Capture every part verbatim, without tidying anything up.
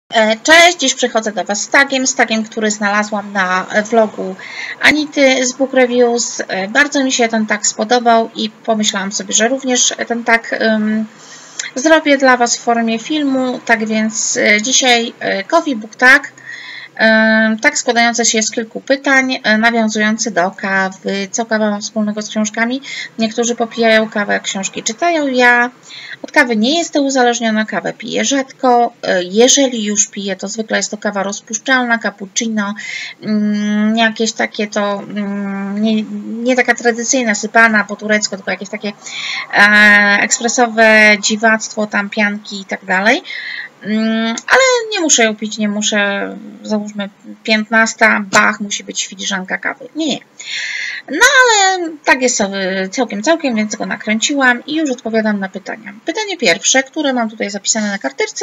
Cześć, dziś przychodzę do Was z tagiem, z tagiem, który znalazłam na vlogu Anity z Book Reviews. Bardzo mi się ten tag spodobał i pomyślałam sobie, że również ten tag um, zrobię dla Was w formie filmu. Tak więc dzisiaj Coffee Book Tag. Tak składający się z kilku pytań, nawiązujący do kawy. Co kawa ma wspólnego z książkami? Niektórzy popijają kawę, książki czytają. Ja od kawy nie jestem uzależniona, kawę piję rzadko. Jeżeli już piję, to zwykle jest to kawa rozpuszczalna, cappuccino, jakieś takie to, nie, nie taka tradycyjna, sypana po turecku, tylko jakieś takie ekspresowe dziwactwo, tam pianki i tak dalej. Ale nie muszę ją pić, nie muszę, załóżmy piętnasta, bach, musi być filiżanka kawy. Nie, nie. No ale tak jest całkiem, całkiem, więc go nakręciłam i już odpowiadam na pytania. Pytanie pierwsze, które mam tutaj zapisane na karteczce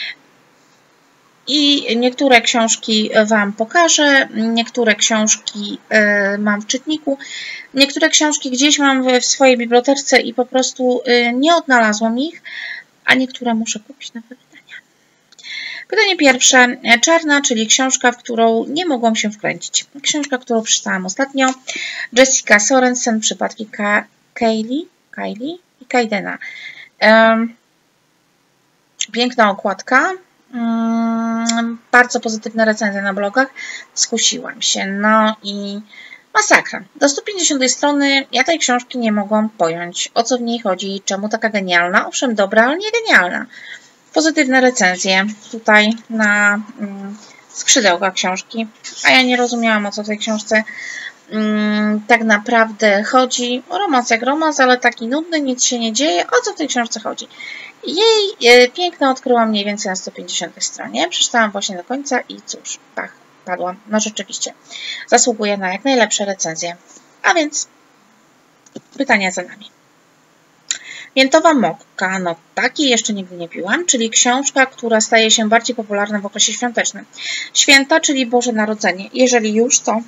i niektóre książki Wam pokażę, niektóre książki mam w czytniku, niektóre książki gdzieś mam w swojej bibliotece i po prostu nie odnalazłam ich, a niektóre muszę kupić na pewno. Pytanie pierwsze. Czarna, czyli książka, w którą nie mogłam się wkręcić. Książka, którą przeczytałam ostatnio. Jessica Sorensen, przypadki Ka Kaylee, Kaylee i Kaidena. Um, piękna okładka. Um, bardzo pozytywne recenzje na blogach. Skusiłam się. No i masakra. Do stu pięćdziesiątej strony ja tej książki nie mogłam pojąć. O co w niej chodzi? Czemu taka genialna? Owszem, dobra, ale nie genialna. Pozytywne recenzje tutaj na mm, skrzydełkach książki, a ja nie rozumiałam, o co w tej książce mm, tak naprawdę chodzi. Romans jak romans, ale taki nudny, nic się nie dzieje. O co w tej książce chodzi? Jej e, piękno odkryłam mniej więcej na stu pięćdziesiątej stronie. Przeczytałam właśnie do końca i cóż, pach, padłam. No rzeczywiście, zasługuje na jak najlepsze recenzje. A więc pytania za nami. Miętowa mokka, no takiej jeszcze nigdy nie piłam, czyli książka, która staje się bardziej popularna w okresie świątecznym. Święta, czyli Boże Narodzenie. Jeżeli już, to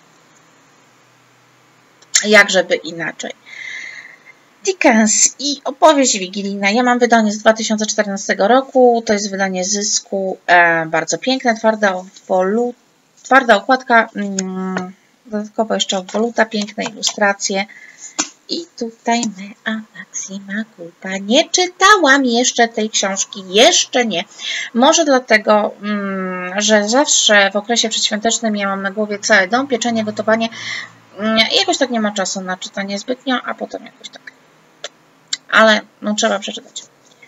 jakżeby inaczej. Dickens i opowieść wigilijna. Ja mam wydanie z dwa tysiące czternastego roku. To jest wydanie Zysku. E, bardzo piękne, twarda, wolu, twarda okładka. Mm, dodatkowo jeszcze woluta, piękne ilustracje. I tutaj mea maxima culpa. Nie czytałam jeszcze tej książki. Jeszcze nie. Może dlatego, że zawsze w okresie przedświątecznym ja mam na głowie cały dom, pieczenie, gotowanie. I jakoś tak nie ma czasu na czytanie zbytnio, a potem jakoś tak. Ale no trzeba przeczytać.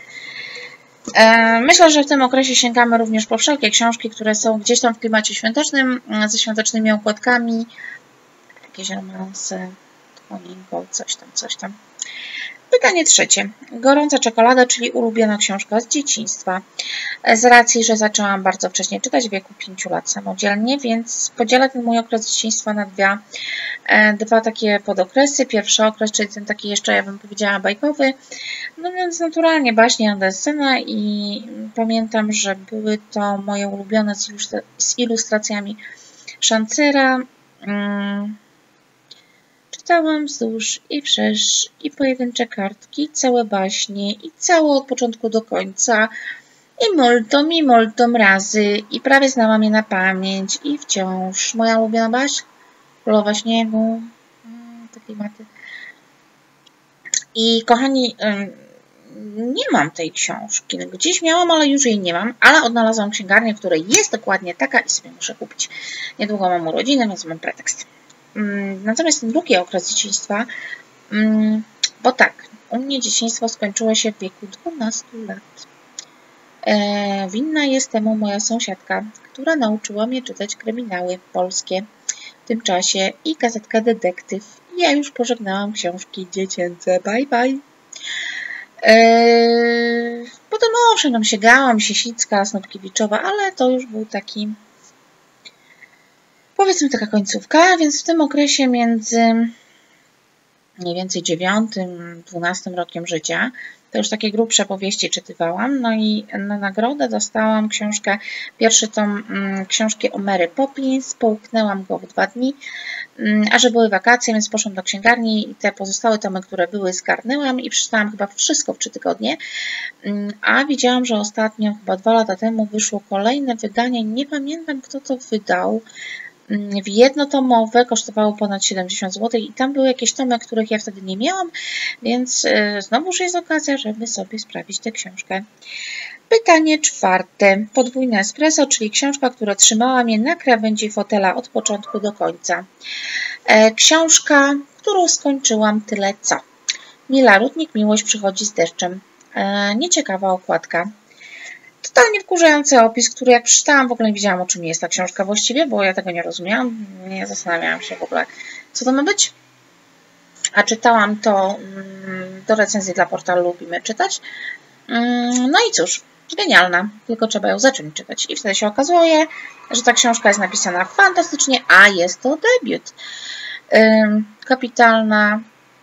Myślę, że w tym okresie sięgamy również po wszelkie książki, które są gdzieś tam w klimacie świątecznym, ze świątecznymi okładkami. Jakieś romanse. Choinką, coś tam, coś tam. Pytanie trzecie. Gorąca czekolada, czyli ulubiona książka z dzieciństwa. Z racji, że zaczęłam bardzo wcześnie czytać, w wieku pięciu lat samodzielnie, więc podzielę ten mój okres dzieciństwa na dwa, dwa takie podokresy. Pierwszy okres, czyli ten taki jeszcze, ja bym powiedziała, bajkowy. No więc naturalnie baśnie Andersena i pamiętam, że były to moje ulubione z, ilustra z ilustracjami Szancera. Hmm. Czytałam wzdłuż i wszerz, i pojedyncze kartki, całe baśnie, i całe od początku do końca, i multum, i multum razy, i prawie znałam je na pamięć, i wciąż moja ulubiona baśń, Królowa Śniegu, te klimaty. I kochani, nie mam tej książki, gdzieś miałam, ale już jej nie mam, ale odnalazłam księgarnię, w której jest dokładnie taka i sobie muszę kupić. Niedługo mam urodziny, więc mam pretekst. Natomiast ten drugi okres dzieciństwa, bo tak, u mnie dzieciństwo skończyło się w wieku dwunastu lat. Winna jest temu moja sąsiadka, która nauczyła mnie czytać kryminały polskie w tym czasie i gazetka Detektyw. Ja już pożegnałam książki dziecięce. Bye, bye. Potem owszem, nam sięgałam, Siesicka, Snopkiewiczowa, ale to już był taki, powiedzmy, taka końcówka, więc w tym okresie między mniej więcej dziewiątym, dwunastym rokiem życia To już takie grubsze powieści czytywałam. No i na nagrodę dostałam książkę, pierwszy tom mm, książki o Mary Poppins. Połknęłam go w dwa dni, mm, a że były wakacje, więc poszłam do księgarni i te pozostałe tomy, które były, zgarnęłam i przeczytałam chyba wszystko w trzy tygodnie. Mm, a widziałam, że ostatnio, chyba dwa lata temu, wyszło kolejne wydanie. Nie pamiętam, kto to wydał. W jednotomowe kosztowało ponad siedemdziesiąt złotych i tam były jakieś tomy, których ja wtedy nie miałam, więc znowuż jest okazja, żeby sobie sprawić tę książkę. Pytanie czwarte. Podwójne espresso, czyli książka, która trzymała mnie na krawędzi fotela od początku do końca. Książka, którą skończyłam tyle co. Mila Rudnik, Miłość przychodzi z deszczem. Nieciekawa okładka. Totalnie wkurzający opis, który jak przeczytałam, w ogóle nie wiedziałam, o czym jest ta książka właściwie, bo ja tego nie rozumiałam. Nie zastanawiałam się w ogóle, co to ma być. A czytałam to do recenzji dla portalu Lubimy Czytać. No i cóż, genialna, tylko trzeba ją zacząć czytać. I wtedy się okazuje, że ta książka jest napisana fantastycznie, a jest to debiut. Kapitalna,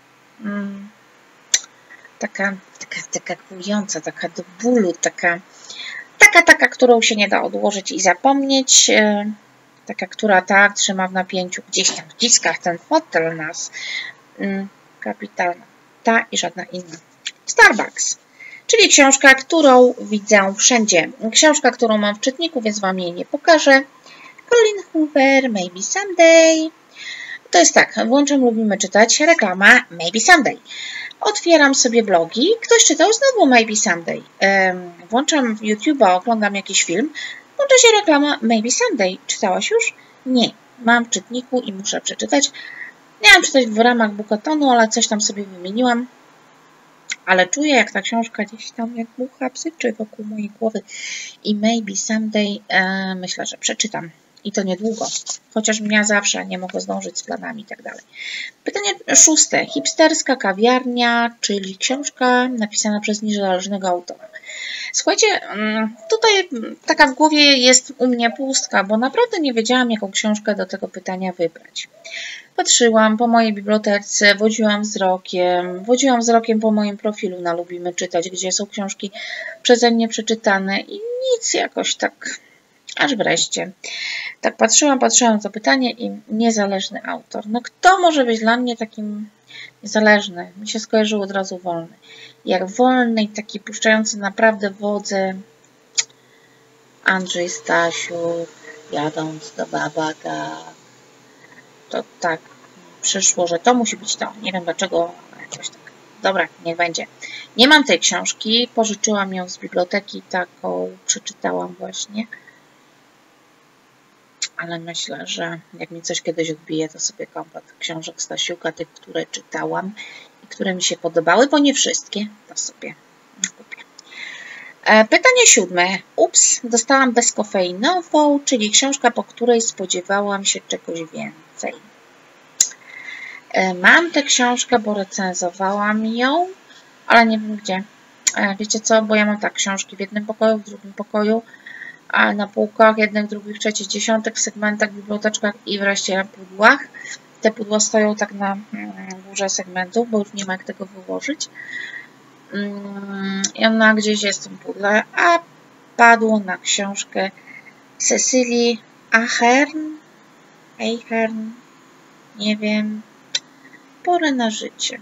taka, taka, taka kłująca, taka do bólu, taka... Taka, taka, którą się nie da odłożyć i zapomnieć. Taka, która tak trzyma w napięciu, gdzieś tam wciska w ten fotel nas. Kapitalna. Ta i żadna inna. Starbucks. Czyli książka, którą widzę wszędzie. Książka, którą mam w czytniku, więc Wam jej nie pokażę. Colleen Hoover, Maybe Someday. To jest tak, włączam Lubimy Czytać, reklama Maybe Someday. Otwieram sobie blogi. Ktoś czytał znowu Maybe Someday. Włączam YouTube'a, oglądam jakiś film. Włącza się reklama Maybe Someday. Czytałaś już? Nie. Mam w czytniku i muszę przeczytać. Miałam czytać w ramach Bookatonu, ale coś tam sobie wymieniłam. Ale czuję, jak ta książka gdzieś tam jak mucha psyczy wokół mojej głowy. I Maybe Someday e, myślę, że przeczytam. I to niedługo. Chociaż ja zawsze nie mogę zdążyć z planami i tak dalej. Pytanie szóste. Hipsterska kawiarnia, czyli książka napisana przez niezależnego autora. Słuchajcie, tutaj taka w głowie jest u mnie pustka, bo naprawdę nie wiedziałam, jaką książkę do tego pytania wybrać. Patrzyłam po mojej bibliotece, wodziłam wzrokiem, wodziłam wzrokiem po moim profilu na Lubimy Czytać, gdzie są książki przeze mnie przeczytane i nic jakoś tak... Aż wreszcie. Tak patrzyłam, patrzyłam na to pytanie i niezależny autor. No kto może być dla mnie takim niezależny? Mi się skojarzył od razu Wolny. Jak Wolny i taki puszczający naprawdę wodze Andrzej Stasiuk, jadąc do Babaga. To tak przyszło, że to musi być to. Nie wiem dlaczego, ale jakoś tak. Dobra, niech będzie. Nie mam tej książki. Pożyczyłam ją z biblioteki. Taką przeczytałam właśnie. Ale myślę, że jak mi coś kiedyś odbije, to sobie komplet książek Stasiuka, tych, które czytałam i które mi się podobały, bo nie wszystkie, to sobie kupię. Pytanie siódme. Ups, dostałam bezkofeinową, czyli książka, po której spodziewałam się czegoś więcej. Mam tę książkę, bo recenzowałam ją, ale nie wiem gdzie. Wiecie co, bo ja mam tak książki w jednym pokoju, w drugim pokoju, a na półkach, jednych, drugich, trzecich, dziesiątek, segmentach, biblioteczkach i wreszcie na pudłach. Te pudła stoją tak na górze segmentów, bo już nie ma jak tego wyłożyć. I ona gdzieś jest w tym pudle, a padło na książkę Cecilii Ahern, Ahern, nie wiem, Pora na życie.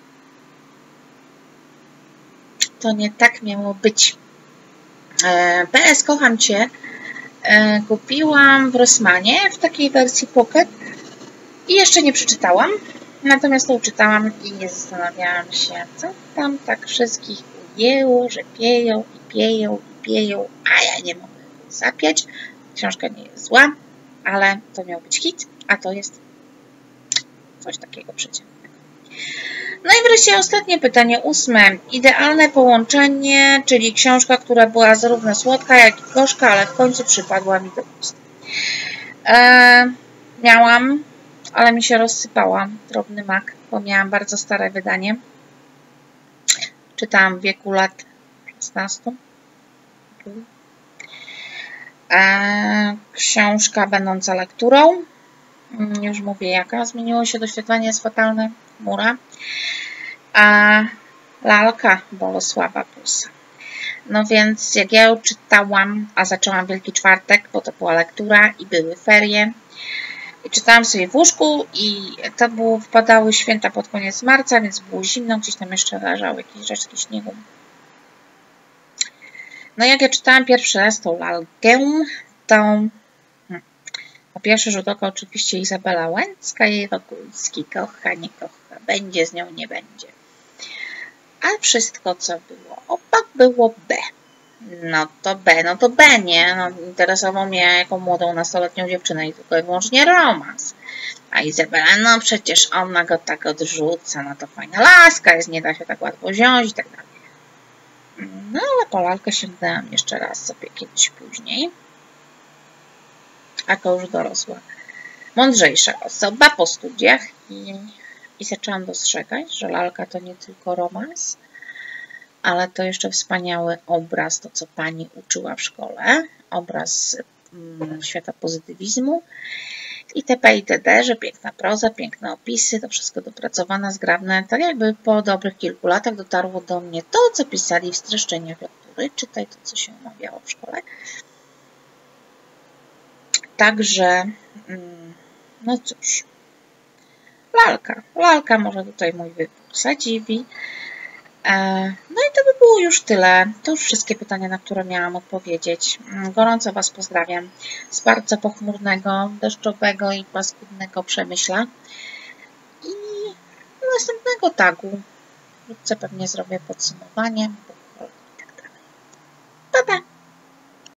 To nie tak miało być. P S Kocham Cię kupiłam w Rossmanie w takiej wersji pocket i jeszcze nie przeczytałam, natomiast to uczytałam i nie zastanawiałam się, co tam tak wszystkich ujęło, że pieją i pieją i pieją, a ja nie mogę zapiać. Książka nie jest zła, ale to miał być hit, a to jest coś takiego przeciętnego. No i wreszcie ostatnie pytanie, ósme. Idealne połączenie, czyli książka, która była zarówno słodka, jak i gorzka, ale w końcu przypadła mi do ust. E, miałam, ale mi się rozsypała, Drobny mak, bo miałam bardzo stare wydanie. Czytałam w wieku lat szesnastu. E, książka będąca lekturą. Już mówię jaka. Zmieniło się doświetlenie, jest fatalne. Chmura. A Lalka Bolesława Prusa. No więc jak ja ją czytałam, a zaczęłam Wielki Czwartek, bo to była lektura i były ferie, i czytałam sobie w łóżku i to było, wpadały święta pod koniec marca, więc było zimno, gdzieś tam jeszcze leżały jakieś resztki śniegu. No jak ja czytałam pierwszy raz tą lalkę, to hmm, po pierwszy rzut oka oczywiście Izabela Łęcka i Wokulski. Kocha, nie kocha, będzie z nią, nie będzie. A wszystko, co było obok, było B. No to B, no to B, nie? No, interesował mnie jaką młodą, nastoletnią dziewczynę i tylko i wyłącznie romans. A Izabela, no przecież ona go tak odrzuca, no to fajna laska jest, nie da się tak łatwo wziąć i tak dalej. No ale po lalkę sięgnęłam jeszcze raz sobie kiedyś później. Jako już dorosła, mądrzejsza osoba po studiach i, i zaczęłam dostrzegać, że lalka to nie tylko romans, ale to jeszcze wspaniały obraz, to co pani uczyła w szkole, obraz mm, świata pozytywizmu itp. itd., że piękna proza, piękne opisy, to wszystko dopracowane, zgrabne, tak jakby po dobrych kilku latach dotarło do mnie to, co pisali w streszczeniach lektury, czytaj to, co się omawiało w szkole. Także, no cóż, lalka, lalka może tutaj mój wybór zadziwi. No i to by było już tyle. To już wszystkie pytania, na które miałam odpowiedzieć. Gorąco Was pozdrawiam z bardzo pochmurnego, deszczowego i paskudnego Przemyśla. I następnego tagu wkrótce pewnie zrobię podsumowanie,